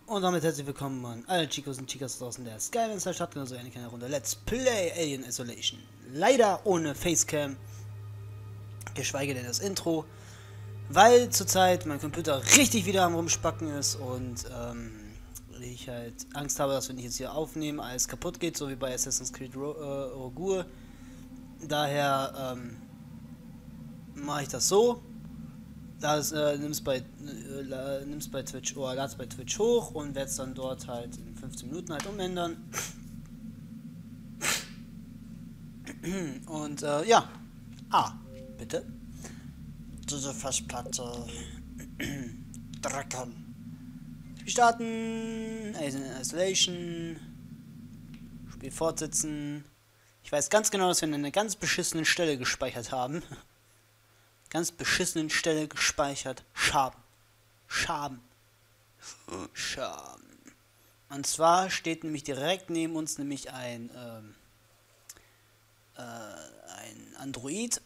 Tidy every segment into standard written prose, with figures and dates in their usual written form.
Und damit herzlich willkommen an alle Chicos und Chicas draußen der Skylanders Stadt, genauso eine kleine Runde Let's Play Alien Isolation. Leider ohne Facecam, geschweige denn das Intro, weil zurzeit mein Computer richtig wieder am Rumspacken ist und ich halt Angst habe, dass wenn ich jetzt hier aufnehme, alles kaputt geht, so wie bei Assassin's Creed Rogue. Daher mache ich das so. Nimm's bei Twitch oder lad's bei Twitch hoch und werde es dann dort halt in 15 Minuten halt umändern. Und ja. Bitte. Diese Festplatte drücken. Wir starten. Alien Isolation. Spiel fortsetzen. Ich weiß ganz genau, dass wir an einer ganz beschissenen Stelle gespeichert haben. Ganz beschissenen Stelle gespeichert. Schaben. Und zwar steht nämlich direkt neben uns nämlich ein Android.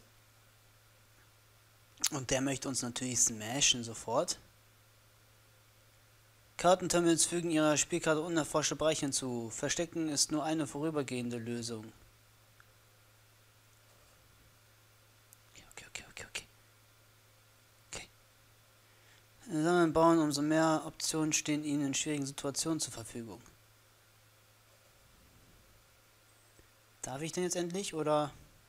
Und der möchte uns natürlich smashen sofort. Kartenterminals fügen ihrer Spielkarte unerforschte Bereiche hinzu. Verstecken ist nur eine vorübergehende Lösung. Okay. Sammeln, bauen, umso mehr Optionen stehen ihnen in schwierigen Situationen zur Verfügung. Darf ich denn jetzt endlich, oder?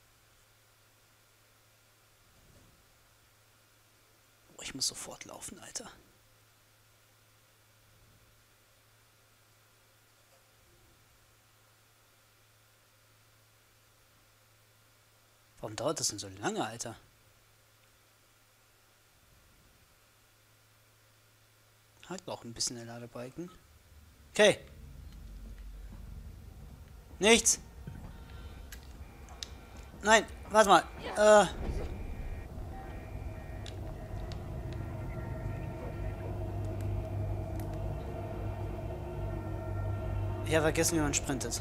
Oh, ich muss sofort laufen, Alter. Warum dauert das denn so lange, Alter? Hat auch ein bisschen der Ladebalken. Okay. Nichts. Nein, warte mal. Ich habe vergessen, wie man sprintet.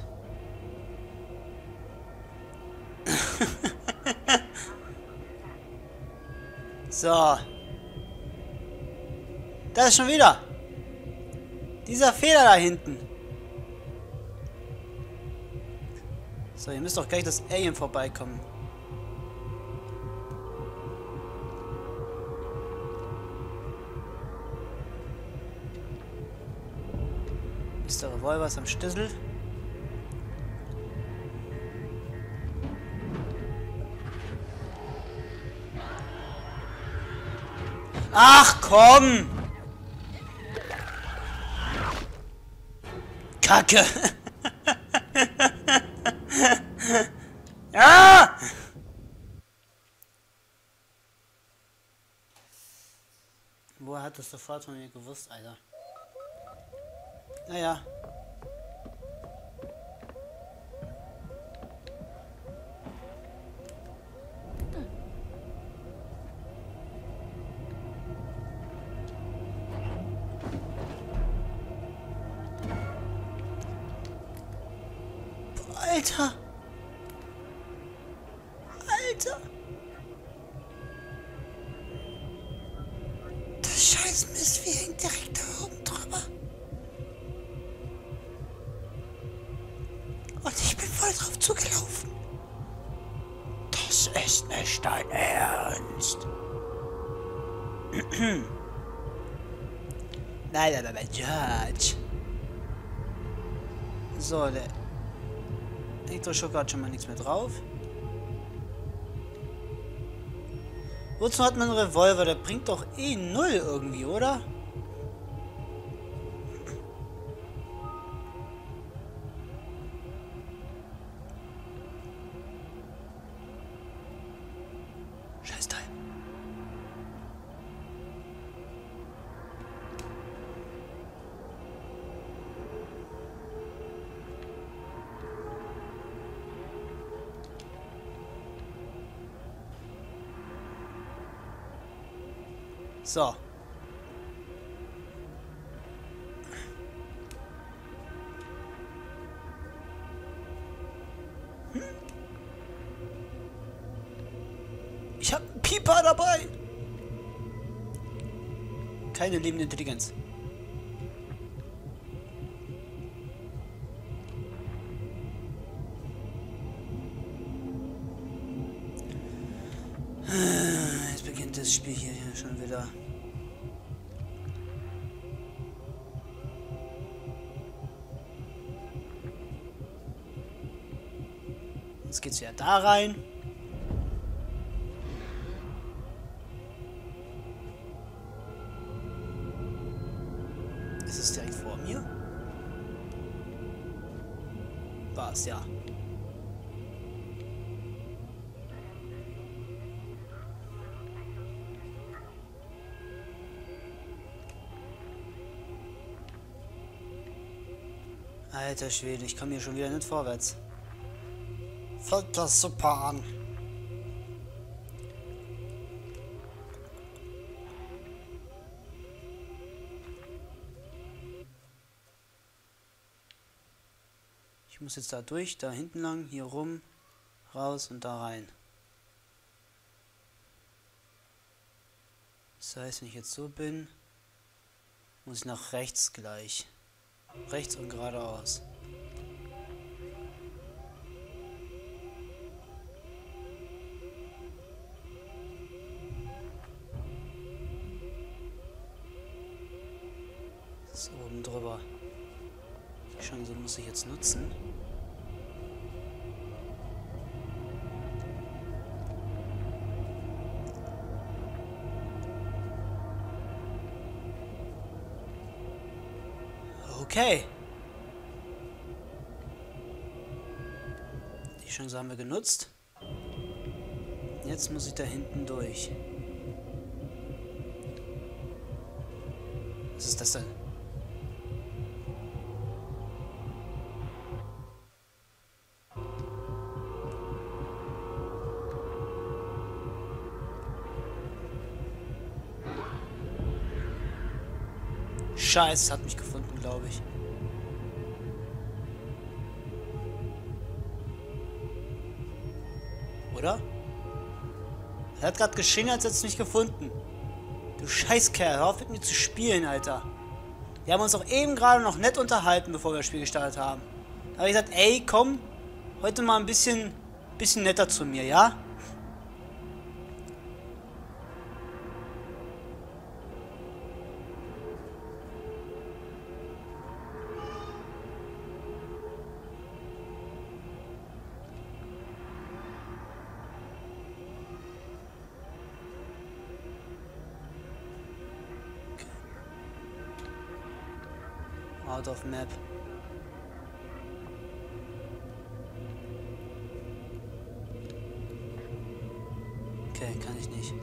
So. Das ist schon wieder. Dieser Fehler da hinten. So, ihr müsst doch gleich das Alien vorbeikommen. Ist der Revolver am Schlüssel? Ach komm! Kacke! Ja! Woher hat das sofort von mir gewusst, Alter? Naja. Alter! Das scheiß Mistvieh hängt direkt da oben drüber. Und ich bin voll drauf zugelaufen. Das ist nicht dein Ernst. Nein, Judge. So, der Elektroschocker hat schon mal nichts mehr drauf. Wozu hat man einen Revolver? Der bringt doch eh null irgendwie, oder? Scheißteil. So. Ich hab einen Pieper dabei. Keine lebende Intelligenz. Jetzt beginnt das Spiel hier schon wieder. Jetzt geht's wieder da rein. Ist es direkt vor mir? War es, ja. Alter Schwede, ich komme hier schon wieder nicht vorwärts. Fängt das super an. Ich muss jetzt da durch, da hinten lang, hier rum, raus und da rein. Das heißt, wenn ich jetzt so bin, muss ich nach rechts gleich. Rechts und geradeaus. Das ist oben drüber. Die Chance muss ich jetzt nutzen. Okay. Die Chance haben wir genutzt. Jetzt muss ich da hinten durch. Was ist das denn? Scheiße, hat mich gefunden, glaube ich. Oder? Er hat gerade geschrien, als hätte es mich gefunden. Du Scheißkerl, hör auf mit mir zu spielen, Alter. Wir haben uns doch eben gerade noch nett unterhalten, bevor wir das Spiel gestartet haben. Da habe ich gesagt, ey, komm, heute mal ein bisschen netter zu mir, ja? Out of map. Okay, kann ich nicht.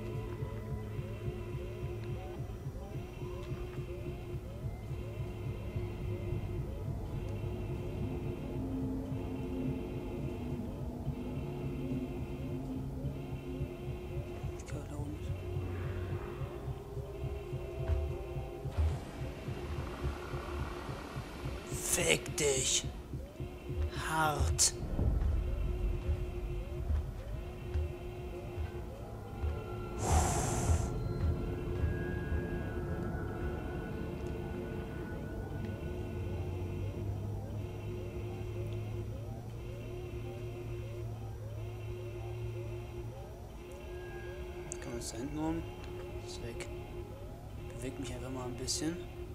Ich glaube, da unten. Fick dich. Hart. Kommen wir jetzt da hinten rum. Ist weg. Bewegt mich einfach mal ein bisschen.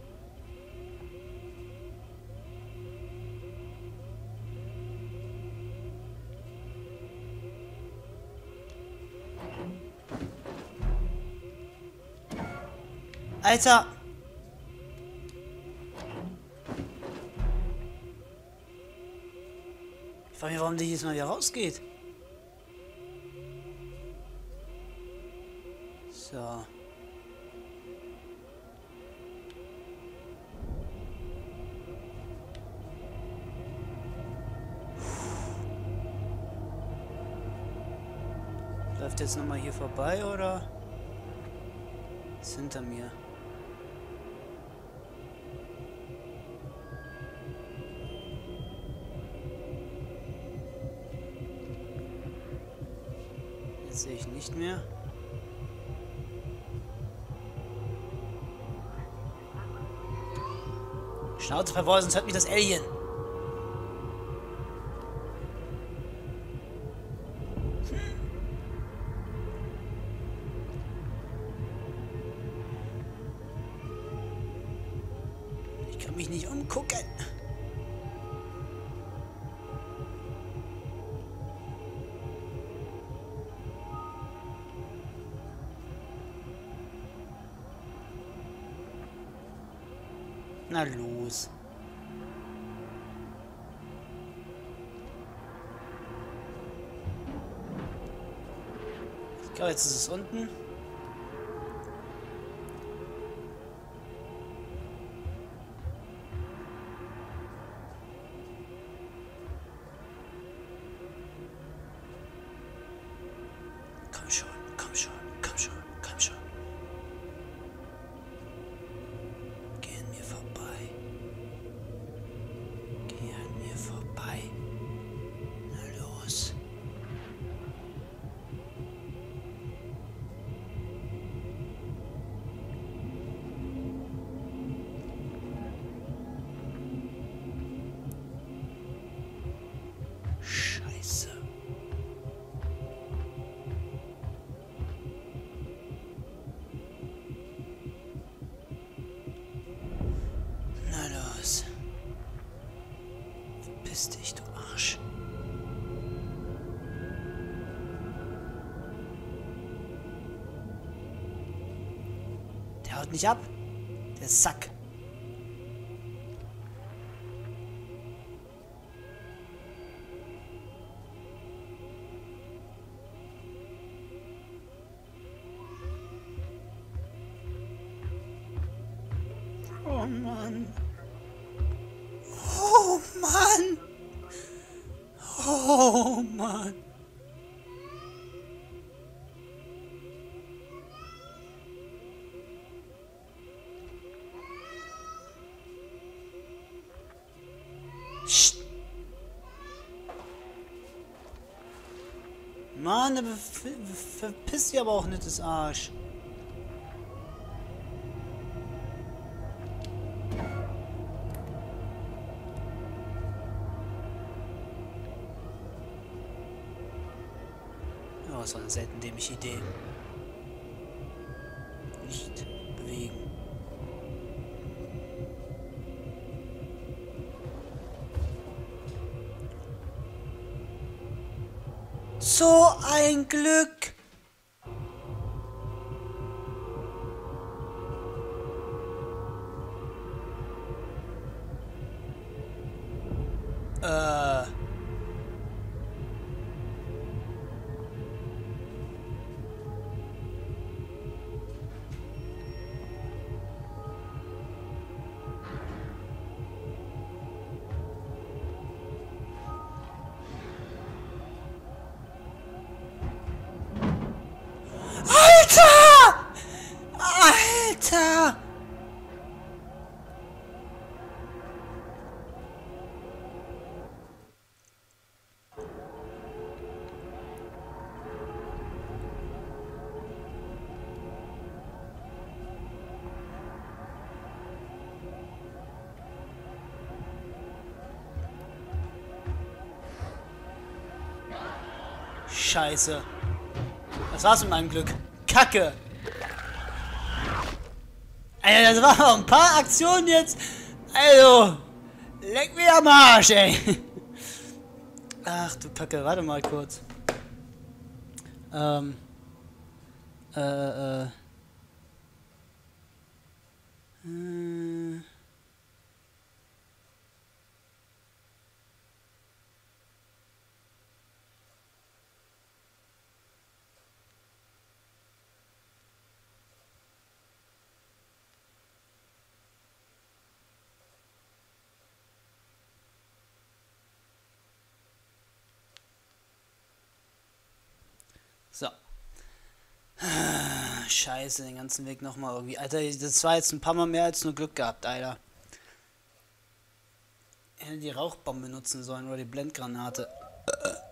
Alter! Ich frage mich, warum der jedes Mal wieder rausgeht. So. Läuft jetzt nochmal hier vorbei, oder? Ist hinter mir. Jetzt sehe ich nicht mehr. Schnauze verborgen, sonst hört mich das Alien. kann mich nicht umgucken. Na los. Ich glaube, jetzt ist es unten. Komm schon, komm schon, komm schon, komm schon. Geh an mir vorbei. Geh an mir vorbei. Na los. Scheiße. Na los. Verpiss dich, du Arsch. Der haut nicht ab. Der Sack. Oh Mann. Oh Mann. Oh Mann. Psst. Mann, der verpisst dich aber auch nicht, das Arsch. Oh, das war eine selten dämliche Idee. Nicht bewegen. So ein Glück! Alter! Alter! Scheiße. Das war's mit meinem Glück. Kacke. Alter, das waren noch ein paar Aktionen jetzt. Also, leck mir am Arsch, ey. Ach du Kacke, warte mal kurz. Äh. So. Scheiße, den ganzen Weg nochmal irgendwie. Alter, das war jetzt ein paar Mal mehr als nur Glück gehabt, Alter. Ich hätte die Rauchbombe benutzen sollen oder die Blendgranate.